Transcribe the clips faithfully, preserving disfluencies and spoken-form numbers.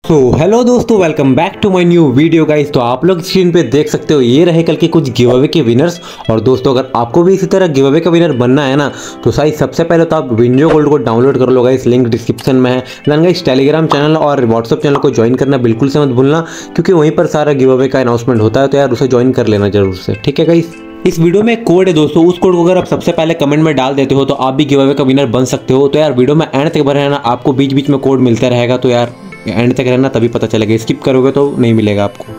तो हेलो दोस्तों, welcome back to my new video guys. तो आप लोग स्क्रीन पे देख सकते हो ये रहे कल के कुछ गिव अवे के विनर्स। और दोस्तों अगर आपको भी इसी तरह गिव अवे का विनर बनना है ना, तो साइज सबसे पहले तो आप विंडो गोल्ड को डाउनलोड कर लो गाइस, लिंक डिस्क्रिप्शन में है। देन गाइस टेलीग्राम चैनल और व्हाट्सअप चैनल को ज्वाइन करना बिल्कुल से मत भूलना, क्योंकि वहीं पर सारा गिव अवे का अनाउंसमेंट होता है, तो यार उसे ज्वाइन कर लेना जरूर से, ठीक है गाइस। इस वीडियो में एक कोड है दोस्तों, उस कोड को अगर आप सबसे पहले कमेंट में डाल देते हो तो आप भी गिव अवे का विनर बन सकते हो। तो यार वीडियो में एंड तक बने रहना, आपको बीच बीच में कोड मिलता रहेगा, तो यार एंड तक रहना तभी पता चलेगा, स्किप करोगे तो नहीं मिलेगा आपको।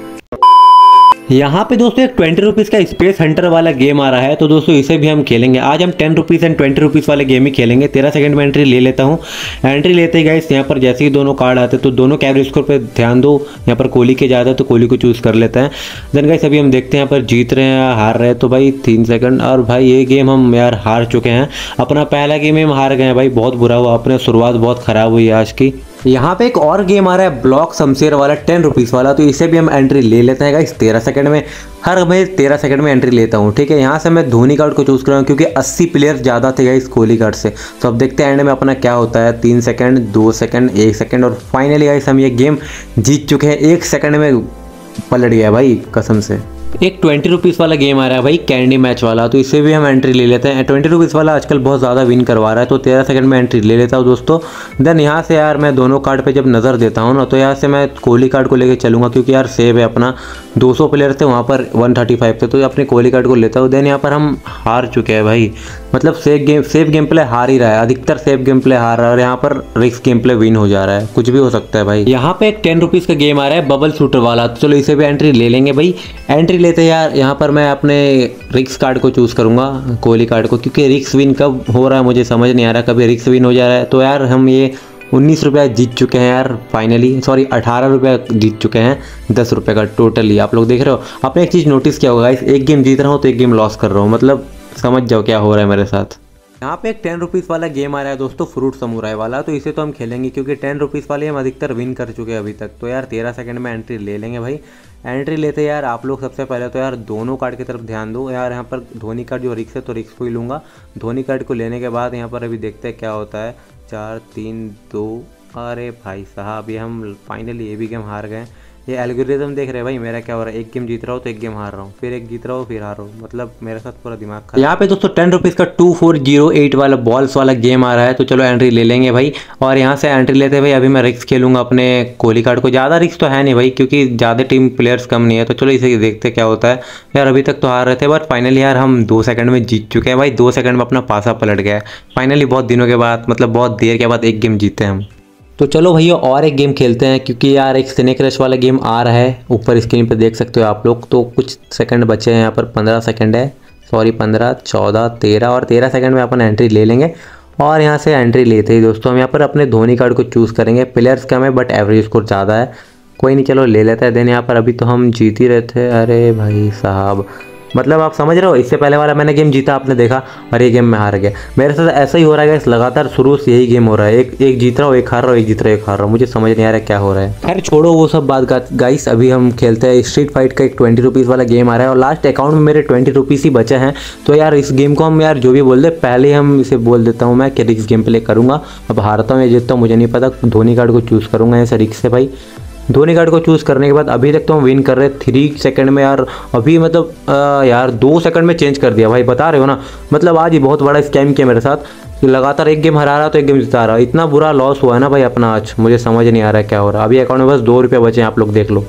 यहाँ पे दोस्तों एक ट्वेंटी रुपीज़ का स्पेस हंटर वाला गेम आ रहा है, तो दोस्तों इसे भी हम खेलेंगे। आज हम ten rupees and twenty rupees वाले गेम ही खेलेंगे। तेरह सेकंड में एंट्री ले लेता हूँ। एंट्री लेते ही गाइस यहाँ पर जैसे ही दोनों कार्ड आते हैं तो दोनों कैवरेज स्कोर पे ध्यान दो। यहाँ पर कोहली के ज़्यादा तो कोहली को चूज़ कर लेते हैं। देन गाइस अभी हम देखते हैं यहाँ पर जीत रहे हैं हार रहे हैं, तो भाई तीन सेकंड। और भाई ये गेम हम यार हार चुके हैं, अपना पहला गेम हम हार गए हैं भाई, बहुत बुरा हुआ, अपने शुरुआत बहुत ख़राब हुई आज की। यहाँ पे एक और गेम आ रहा है ब्लॉक शमशेर वाला, टेन रुपीज़ वाला, तो इसे भी हम एंट्री ले लेते हैं गाइस तेरह सेकंड में। हर मैं तेरह सेकंड में एंट्री लेता हूँ, ठीक है। यहाँ से मैं धोनी कार्ड को चूज़ कर रहा हूँ क्योंकि अस्सी प्लेयर ज़्यादा थे गाइस कोहली कार्ड से। तो अब देखते हैं एंड में अपना क्या होता है। तीन सेकंड, दो सेकंड, एक सेकंड, और फाइनली गाइस हम ये गेम जीत चुके हैं। एक सेकंड में पलट गया भाई कसम से। एक ट्वेंटी रुपीज़ वाला गेम आ रहा है भाई, कैंडी मैच वाला, तो इसे भी हम एंट्री ले लेते हैं। ट्वेंटी रुपीज़ वाला आजकल बहुत ज़्यादा विन करवा रहा है, तो तेरह सेकंड में एंट्री ले लेता हूँ दोस्तों। देन यहाँ से यार मैं दोनों कार्ड पे जब नज़र देता हूँ ना, तो यहाँ से मैं कोहली कार्ड को लेके चलूँगा, क्योंकि यार सेव है अपना। दो सौ प्लेयर थे वहाँ पर, वन थर्टी फाइव थे, तो अपने कोहली कार्ड को लेता हूँ। देन यहाँ पर हम हार चुके हैं भाई, मतलब safe game safe game play हार ही रहा है, अधिकतर सेफ गेम प्ले हार रहा है, और यहाँ पर रिस्क गेम प्ले विन हो जा रहा है, कुछ भी हो सकता है भाई। यहाँ पे एक टेन रुपीज़ का गेम आ रहा है बबल शूटर वाला, तो चलो इसे भी एंट्री ले लेंगे भाई। एंट्री लेते यार यहाँ पर मैं अपने रिक्स कार्ड को चूज़ करूँगा, कोहली कार्ड को, क्योंकि रिक्स विन कब हो रहा है मुझे समझ नहीं आ रहा, कभी रिक्स विन हो जा रहा है। तो यार हम ये उन्नीस रुपया जीत चुके हैं यार फाइनली, सॉरी अठारह रुपया जीत चुके हैं दस रुपये का टोटली। आप लोग देख रहे हो। आपने एक चीज़ नोटिस किया होगा, एक गेम जीत रहा हूँ तो एक गेम लॉस कर रहा हूँ, मतलब समझ जाओ क्या हो रहा है मेरे साथ। यहाँ पे एक टेन रुपीज़ वाला गेम आ रहा है दोस्तों, फ्रूट समुराई वाला, तो इसे तो हम खेलेंगे क्योंकि टेन रुपीज़ वाले हम अधिकतर विन कर चुके हैं अभी तक। तो यार तेरह सेकंड में एंट्री ले लेंगे भाई। एंट्री लेते यार आप लोग सबसे पहले तो यार दोनों कार्ड की तरफ ध्यान दो यार। यहाँ पर धोनी कार्ड जो रिक्स है तो रिक्स को ही लूँगा। धोनी कार्ड को लेने के बाद यहाँ पर अभी देखते हैं क्या होता है। चार तीन दो, अरे भाई साहब ये हम फाइनली ये भी गेम हार गए। ये एल्गोरिथम देख रहे हैं भाई मेरा क्या हो रहा है, एक गेम जीत रहा हूँ तो एक गेम हार रहा हूँ, फिर एक जीत रहा हूँ फिर हार रहा हूँ, मतलब मेरे साथ पूरा दिमाग खराब। यहाँ पे दोस्तों टेन रुपीज़ का टू फोर जीरो एट वाला बॉल्स वाला गेम आ रहा है, तो चलो एंट्री ले लेंगे भाई। और यहाँ से एंट्री लेते भाई अभी मैं रिक्स खेलूंगा अपने कोहली कार्ड को। ज़्यादा रिक्स तो है नहीं भाई, क्योंकि ज़्यादा टीम प्लेयर्स कम नहीं है, तो चलो इसे देखते क्या होता है। यार अभी तक तो हार रहे थे, बट फाइनली यार हम दो सेकंड में जीत चुके हैं भाई। दो सेकंड में अपना पासा पलट गया है फाइनली, बहुत दिनों के बाद, मतलब बहुत देर के बाद एक गेम जीते हम। तो चलो भैया और एक गेम खेलते हैं, क्योंकि यार एक स्नेक रश वाला गेम आ रहा है, ऊपर स्क्रीन पे देख सकते हो आप लोग। तो कुछ सेकंड बचे हैं यहाँ पर, पंद्रह सेकंड है, सॉरी पंद्रह, चौदह, तेरह, और तेरह सेकंड में अपन एंट्री ले लेंगे। और यहाँ से एंट्री लेते ही दोस्तों हम यहाँ पर अपने धोनी कार्ड को चूज़ करेंगे। प्लेयर्स कम है बट एवरेज स्कोर ज़्यादा है, कोई नहीं चलो ले लेते हैं। देन यहाँ पर अभी तो हम जीत ही रहे थे, अरे भाई साहब, मतलब आप समझ रहे हो, इससे पहले वाला मैंने गेम जीता आपने देखा, और ये गेम में हार गया। मेरे साथ ऐसा ही हो रहा है गाइस, लगातार शुरू से यही गेम हो रहा है, एक एक जीत रहा हूँ एक हार रहा हूँ, एक जीत रहा हूँ एक हार रहा हूँ, मुझे समझ नहीं आ रहा है क्या हो रहा है। खैर छोड़ो वो सब बात गाइस, अभी हम खेलते हैं स्ट्रीट फाइट का एक ट्वेंटी रुपीज़ वाला गेम आ रहा है, और लास्ट अकाउंट में मेरे ट्वेंटी रुपीज़ ही बचे हैं। तो यार इस गेम को हम यार जो भी बोल दे, पहले हम इसे बोल देता हूँ मैं कि रिक्स गेम प्ले करूँगा। अब हारता हूँ या जीतता हूँ मुझे नहीं पता, धोनी कार्ड को चूज़ करूँगा ऐसे रिक्स से भाई। धोनी कार्ड को चूज़ करने के बाद अभी तक तो हम विन कर रहे हैं थ्री सेकंड में यार। अभी मतलब आ, यार दो सेकंड में चेंज कर दिया भाई, बता रहे हो ना। मतलब आज ही बहुत बड़ा स्कैम किया मेरे साथ, लगातार एक गेम हरा रहा तो एक गेम जिता रहा, इतना बुरा लॉस हुआ है ना भाई अपना आज, मुझे समझ नहीं आ रहा है क्या हो रहा है। अभी अकाउंट में बस दो रुपये बचे हैं, आप लोग देख लो।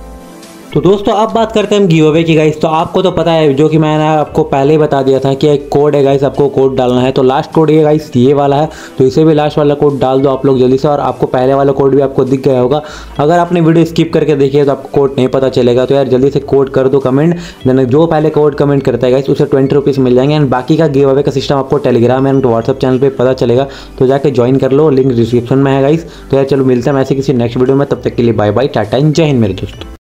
तो दोस्तों अब बात करते हैं हम गिव अवे की गाइस। तो आपको तो पता है, जो कि मैंने आपको पहले ही बता दिया था कि एक कोड है गाइस, आपको कोड डालना है। तो लास्ट कोड ये गाइस ये वाला है, तो इसे भी लास्ट वाला कोड डाल दो आप लोग जल्दी से, और आपको पहले वाला कोड भी आपको दिख गया होगा। अगर आपने वीडियो स्किप करके देखी है तो आपको कोड नहीं पता चलेगा, तो यार जल्दी से कोड कर दो कमेंट। देन जो पहले कोड कमेंट करता है गाइस उसे ट्वेंटी रुपीज़ मिल जाएंगे। एंड बाकी का गिव अवे का सिस्टम आपको टेलीग्राम एंड व्हाट्सअप चैनल पर पता चलेगा, तो जाके ज्वाइन कर लो, लिंक डिस्क्रिप्शन में है गाइस। तो यार चलो मिलते हैं ऐसे किसी नेक्स्ट वीडियो में, तब तक के लिए बाय बाय, टाटा, जय हिंद मेरे दोस्तों।